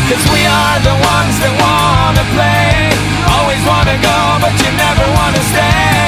'cause we are the ones that wanna play. Always wanna go, but you never wanna stay.